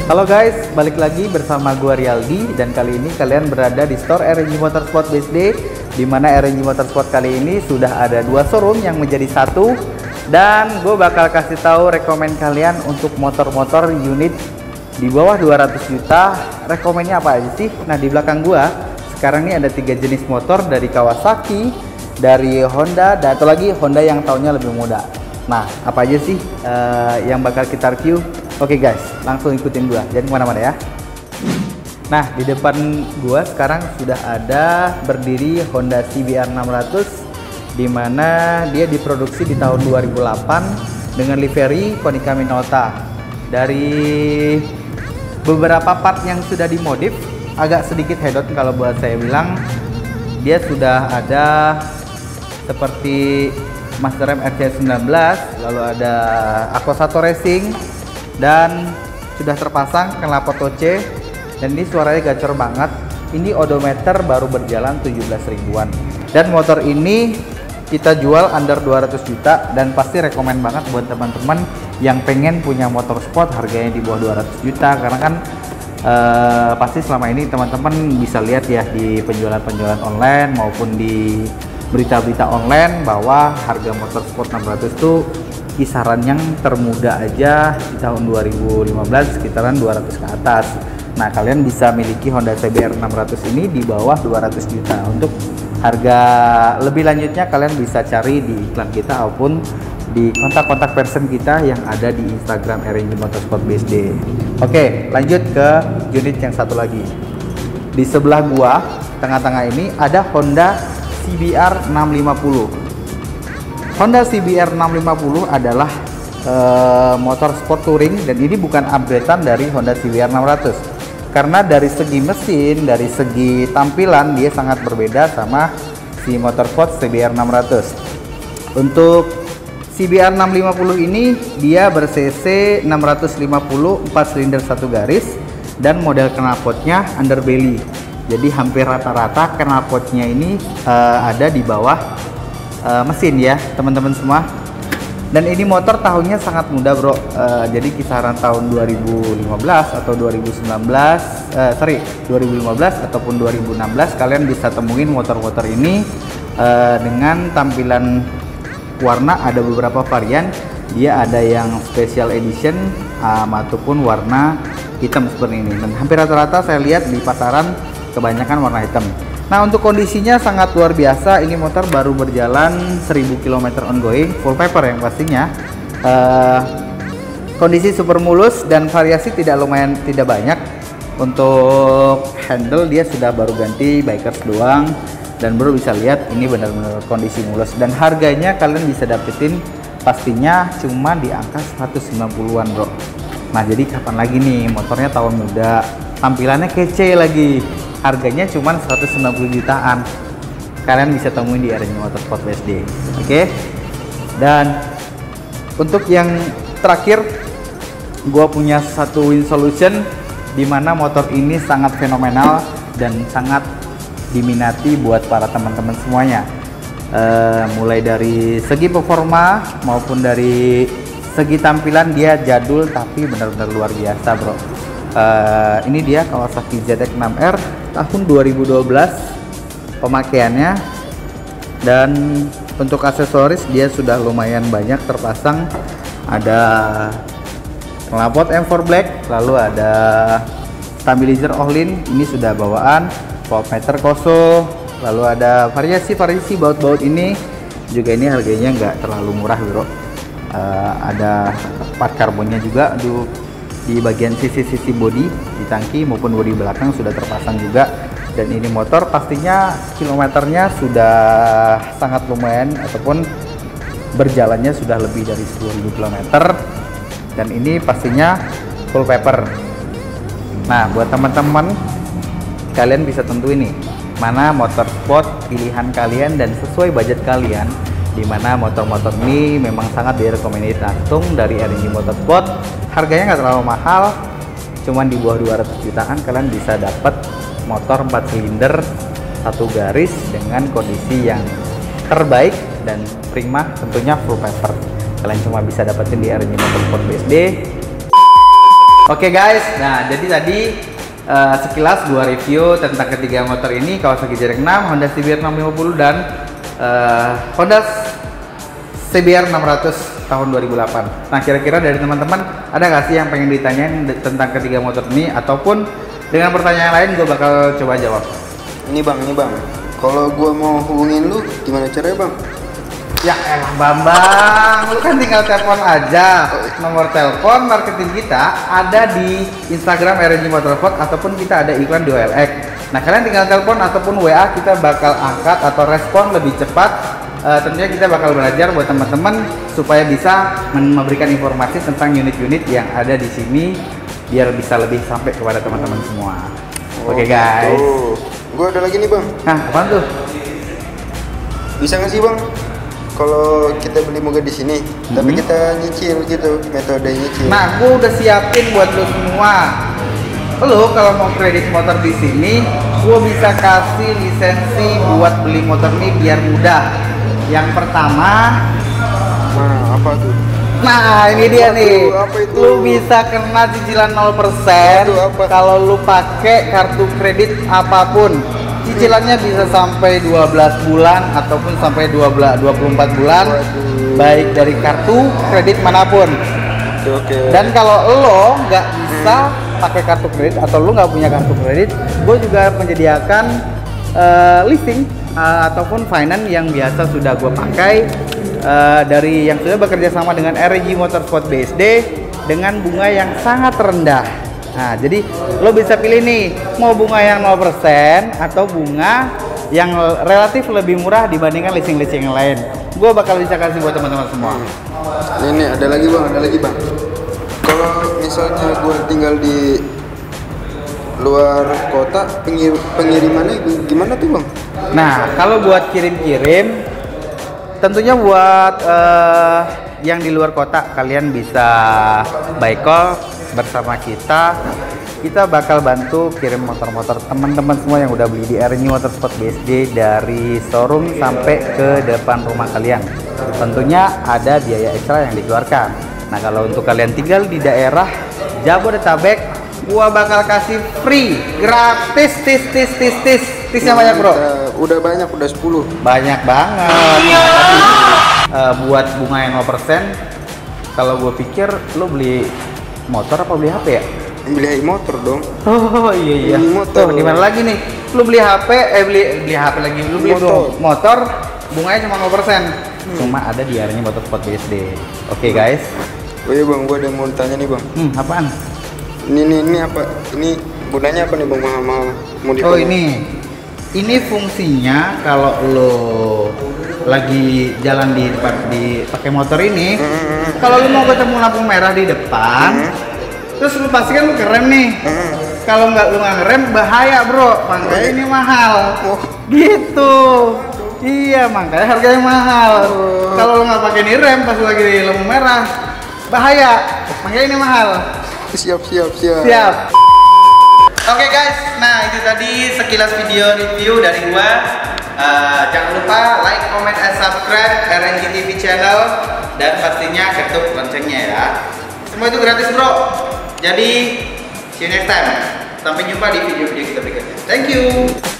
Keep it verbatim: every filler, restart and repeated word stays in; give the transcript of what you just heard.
Halo guys, balik lagi bersama gua Rialdi dan kali ini kalian berada di store R N G Motorsport B S D, di mana R N G Motorsport kali ini sudah ada dua showroom yang menjadi satu, dan gue bakal kasih tahu rekomen kalian untuk motor-motor unit di bawah dua ratus juta. Rekomennya apa aja sih? Nah, di belakang gua sekarang ini ada tiga jenis motor dari Kawasaki, dari Honda, dan atau lagi Honda yang tahunnya lebih muda. Nah, apa aja sih uh, yang bakal kita review? Oke guys, langsung ikutin gua, jadi kemana-mana ya. Nah, di depan gua sekarang sudah ada berdiri Honda C B R enam ratus, di mana dia diproduksi di tahun dua ribu delapan dengan livery Konica Minolta. Dari beberapa part yang sudah dimodif, agak sedikit hedon kalau buat saya bilang. Dia sudah ada seperti Master M R C sembilan belas, lalu ada Accosato Racing, dan sudah terpasang knalpot O C, dan ini suaranya gacor banget. Ini odometer baru berjalan tujuh belas ribuan, dan motor ini kita jual under dua ratus juta, dan pasti rekomen banget buat teman-teman yang pengen punya motor sport harganya di bawah dua ratus juta. Karena kan uh, pasti selama ini teman-teman bisa lihat ya di penjualan-penjualan online maupun di berita-berita online bahwa harga motor sport enam ratus tuh kisaran yang termuda aja di tahun dua ribu lima belas sekitaran dua ratus ke atas. Nah, kalian bisa miliki Honda C B R enam ratus ini di bawah dua ratus juta. Untuk harga lebih lanjutnya kalian bisa cari di iklan kita ataupun di kontak-kontak person kita yang ada di Instagram R N G Motorsport B S D. Oke, lanjut ke unit yang satu lagi. Di sebelah gua tengah-tengah ini ada Honda C B R enam lima nol. Honda C B R enam lima nol adalah uh, motor sport touring, dan ini bukan upgradean dari Honda C B R enam ratus. Karena dari segi mesin, dari segi tampilan dia sangat berbeda sama si motor sport C B R enam ratus. Untuk C B R enam lima nol ini dia ber-cc enam ratus lima puluh, empat silinder satu garis, dan model knalpotnya underbelly. Jadi hampir rata-rata knalpotnya ini uh, ada di bawah uh, mesin ya teman-teman semua. Dan ini motor tahunnya sangat muda bro, uh, jadi kisaran tahun dua ribu lima belas atau dua ribu sembilan belas, uh, sorry dua ribu lima belas ataupun dua ribu enam belas kalian bisa temuin motor-motor ini uh, dengan tampilan warna. Ada beberapa varian, dia ada yang special edition um, ataupun warna hitam seperti ini, dan hampir rata-rata saya lihat di pasaran kebanyakan warna hitam. Nah, untuk kondisinya sangat luar biasa. Ini motor baru berjalan seribu kilometer ongoing, full paper yang pastinya. Uh, kondisi super mulus dan variasi tidak lumayan tidak banyak. Untuk handle dia sudah baru ganti bikers doang, dan baru bisa lihat ini benar-benar kondisi mulus. Dan harganya kalian bisa dapetin pastinya cuma di angka seratus sembilan puluhan bro. Nah, jadi kapan lagi nih motornya tahun muda, tampilannya kece lagi, harganya cuma seratus sembilan puluh jutaan. Kalian bisa temuin di R N G Motorsport B S D. Oke. Okay? Dan untuk yang terakhir, gua punya satu win solution di mana motor ini sangat fenomenal dan sangat diminati buat para teman-teman semuanya. Uh, mulai dari segi performa maupun dari segi tampilan dia jadul tapi benar-benar luar biasa bro. Uh, ini dia Kawasaki Z X enam R tahun dua ribu dua belas pemakaiannya, dan untuk aksesoris dia sudah lumayan banyak terpasang. Ada knalpot M four Black, lalu ada stabilizer Ohlin, ini sudah bawaan, voltmeter Koso, lalu ada variasi-variasi baut-baut ini juga. Ini harganya nggak terlalu murah bro. Uh, ada part karbonnya juga di, di bagian sisi-sisi bodi, di tangki maupun bodi belakang sudah terpasang juga. Dan ini motor pastinya kilometernya sudah sangat lumayan ataupun berjalannya sudah lebih dari sepuluh ribu kilometer, dan ini pastinya full paper. Nah, buat teman-teman kalian bisa tentuin nih mana motor sport pilihan kalian dan sesuai budget kalian, dimana motor-motor ini memang sangat direkomendasi langsung dari R N G Motorsport. Harganya nggak terlalu mahal, cuman di bawah dua ratus jutaan kalian bisa dapat motor empat silinder satu garis dengan kondisi yang terbaik dan prima, tentunya full paper. Kalian cuma bisa dapetin di R N G Motorsport B S D. Oke guys, nah jadi tadi uh, sekilas gua review tentang ketiga motor ini, Kawasaki Z R enam, Honda C B R enam lima puluh dan uh, Honda C B R enam ratus tahun dua ribu delapan. Nah kira-kira dari teman-teman ada nggak sih yang pengen ditanyain tentang ketiga motor ini, ataupun dengan pertanyaan lain gue bakal coba jawab. Ini bang, ini bang, kalau gue mau hubungin lu gimana caranya bang? Ya elah Bambang, lu kan tinggal telepon aja. Nomor telepon marketing kita ada di Instagram R N G Motorsport, ataupun kita ada iklan di O L X. Nah kalian tinggal telepon ataupun W A, kita bakal angkat atau respon lebih cepat. Uh, tentunya kita bakal belajar buat teman-teman supaya bisa memberikan informasi tentang unit-unit yang ada di sini biar bisa lebih sampai kepada teman-teman semua. Oh, Oke okay, guys. Oh, gue ada lagi nih bang. Nah, apaan tuh? Bisa nggak sih bang? Kalau kita beli moga di sini, mm-hmm. tapi kita nyicil gitu, metode nyicil. Nah, gue udah siapin buat lo semua. Lo kalau mau kredit motor di sini, gue bisa kasih lisensi buat beli motor ini biar mudah. Yang pertama, nah apa tuh? Nah, ini dia apa nih. Itu, apa itu? Lu bisa kena cicilan nol persen kalau lu pakai kartu kredit apapun. Cicilannya bisa sampai dua belas bulan ataupun sampai dua puluh empat bulan. Waduh. Baik dari kartu kredit manapun. Oke. Dan kalau lo nggak bisa pakai kartu kredit atau lo nggak punya kartu kredit, gue juga menyediakan uh, leasing uh, ataupun finance yang biasa sudah gue pakai uh, dari yang sudah bekerja sama dengan R N G Motorsport B S D dengan bunga yang sangat rendah. Nah, jadi lo bisa pilih nih, mau bunga yang nol persen atau bunga yang relatif lebih murah dibandingkan leasing-leasing yang lain. Gue bakal bisa kasih buat teman-teman semua. Ini, ini ada lagi bang, ada lagi bang. Kalau misalnya gue tinggal di luar kota, pengir pengirimannya gimana tuh bang? Nah, kalau buat kirim-kirim, tentunya buat uh, yang di luar kota, kalian bisa by call bersama kita. Kita bakal bantu kirim motor-motor teman-teman semua yang udah beli di R N G Motorsport B S D dari showroom sampai ke depan rumah kalian. Tentunya ada biaya ekstra yang dikeluarkan. Nah, kalau untuk kalian tinggal di daerah Jabodetabek, gua bakal kasih free, gratis, tis tis tis tis. Tisnya banyak bro. Udah, udah banyak, udah sepuluh. Banyak banget. Nah, tapi uh, buat bunga yang nol persen, kalau gue pikir lo beli motor apa beli H P ya? Beli motor dong. Oh iya iya. Beli motor. Tuh di mana lagi nih? Lu beli H P, eh beli beli H P lagi. Lu beli motor, motor bunganya cuma nol persen. Hmm. Cuma ada di area Motorsport B S D. Oke okay, guys. Oh iya bang, gua ada yang mau tanya nih bang. Hmm, apaan? Ini ini ini apa? Ini gunanya apa nih bang, mahal-mahal? Oh ini. Ini fungsinya kalau lo lagi jalan di depan di pakai motor ini, mm-hmm. kalau lu mau ketemu lampu merah di depan, mm-hmm. terus lu pasti kan lu ngerem nih. Mm-hmm. Kalau nggak lu nggak ngerem bahaya bro, makanya ini mahal. Oh. Gitu. Iya makanya harganya mahal. Oh. Kalau lu nggak pakai ini rem pas lagi di lampu merah, bahaya. Makanya ini mahal. Siap siap siap. Siap. Oke okay guys, nah itu tadi sekilas video review dari gua. Uh, jangan lupa like, comment, and subscribe R N G T V channel, dan pastinya ketuk loncengnya ya. Semua itu gratis bro. Jadi see you next time. Sampai jumpa di video-video kita berikutnya. Thank you.